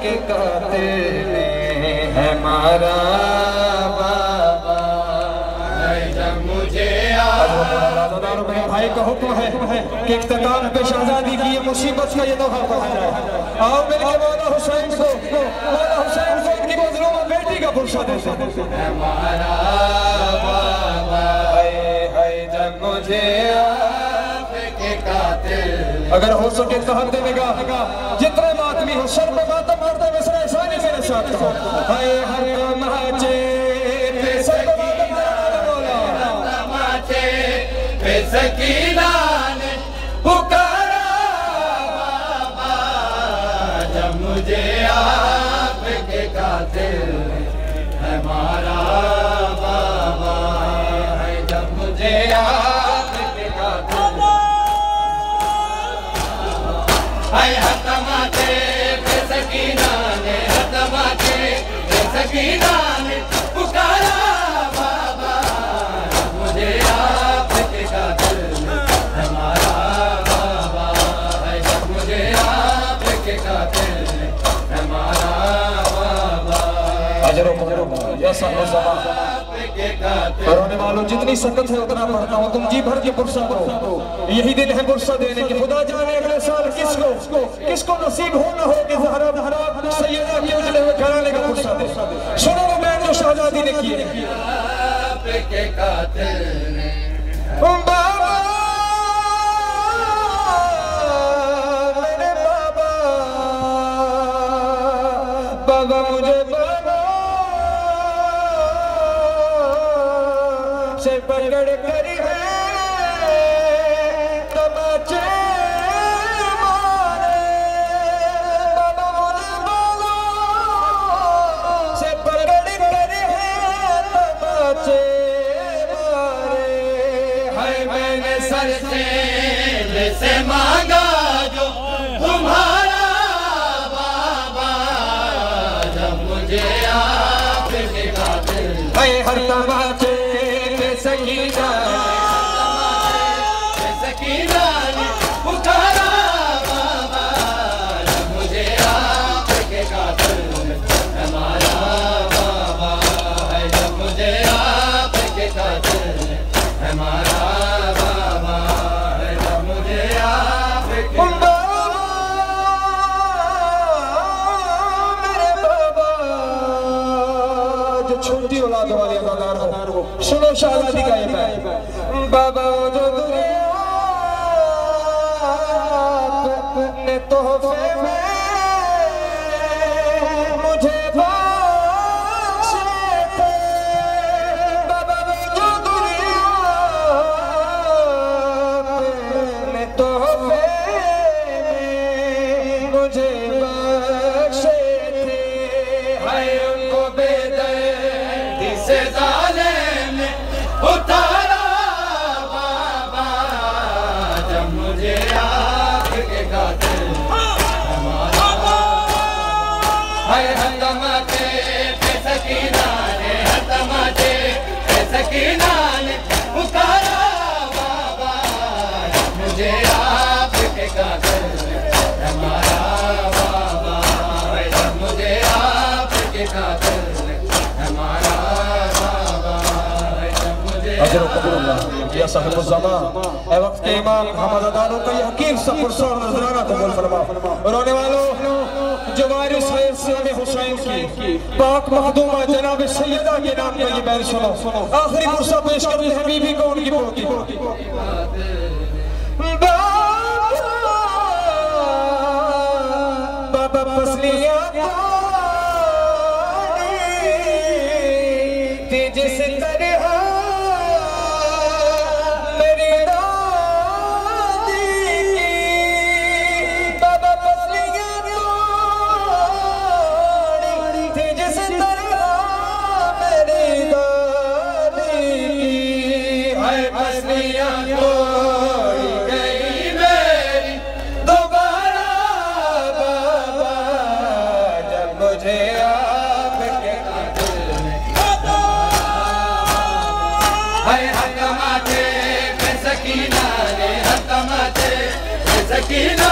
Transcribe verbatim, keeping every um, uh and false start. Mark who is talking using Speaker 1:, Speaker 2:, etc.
Speaker 1: के कातिल है मारा बाबा। जब मुझे मेरे भाई का हुक्म है कि इख्तिताम पे शहजादी की ये मुसीबत का ये दोहा पढ़ा जाए। आओ मिलके मौला हुसैन को मौला हुसैन को इनकी मजलूम बेटी का पुरसा देते हैं। हमारा बाबा हाय हाय जब मुझे आपके कातिल। अगर हो सके तो हद देगा जितने मातमी हो सर पे मातम मारते हुए सर एहसानी मेरे साथ कहो। हाय हर माचे पे सर पे मातम मारना बोला माचे पे सकीना ने पुकारा बाबा। जब मुझे आपके कातिल है मारा बाबा। है जब मुझे आपके कातिल हाय हतमाते पे सकीना ने हतमाते पे सकीना ने पुकारा बाबा। मुझे आपके कातिल हमारा बाबा। है जब मुझे आपके कातिल हमारा बाबा। अजरो करो ऐसा हो समा रोने वालों जितनी सकत है उतना पढ़ता हूँ। तुम जी भर के पुरसा करो। यही दिन है पुरसा देने की। खुदा जाने अगले साल किसको किसको नसीब हो ना हो कि ज़हरा ज़हरा सैयदा के उजले हुए घराने का पुरसा दे। सुनो वो बैन जो शहजादी ने की है। आपके कातिल ने बाबा मेरे बाबा बाबा मुझे बाबा से पकड़ कर है तमाचे मारे। बाबा मुझे बाबा से पकड़ कर है तमाचे मारे। हाय मैंने सर से से मांगा जो तुम्हारा बाबा। जब मुझे आपके कातिल हाय हर तमाचे सकीना सकीना ने पुकारा बाबा। जब मुझे आपके कातिल हमारा बाबा। है जब मुझे आपके कातिल हमारा बाबा। है जब मुझे आपके मेरे बाबा जो छोटी औलाद वाले अदादार हो। सुनो शहजादी का ये है बाबा जो ने तोहफे में मुझे बख्शे थे। बाबा जो दुनिया ने तोहफे में मुझे बख्शे थे। हाय उनको बेदर्दी से जालिम ने उतारा बाबा। जब मुझे आपके कातिल हमारा हाय हतमाते पे सकीना ने हतमाते पे सकीना ने पुकारा बाबा। मुझे आपके कातिल हमारा बाबा। है जब मुझे आपके कातिल हमारा बाबा। है जब मुझे या साहिब ज़मा ए वक्त के इमाम हमद अदानों का ये हकीम सा पुरसा और नजराना कबूल फरमा। रोने वालों जो वारिस है इस्लाम हुसैन की पाक मखदूमा जनाब सैयदा के नाम पर ये बैन सुनो। आखिरी पुरसा पेश करते हैं बीबी को उनकी पोती। बाबा फसलियां जिस तरह मेरी दादी की। बाबा फसलियां तोड़ी थी जिस तरह मेरी दादी की। हाय फसलियां तोड़ी गई मेरी दोबारा बाबा। जब मुझे आपके कातिल ने हाय हतमाते पे सकीना ने हतमाते पे सकीना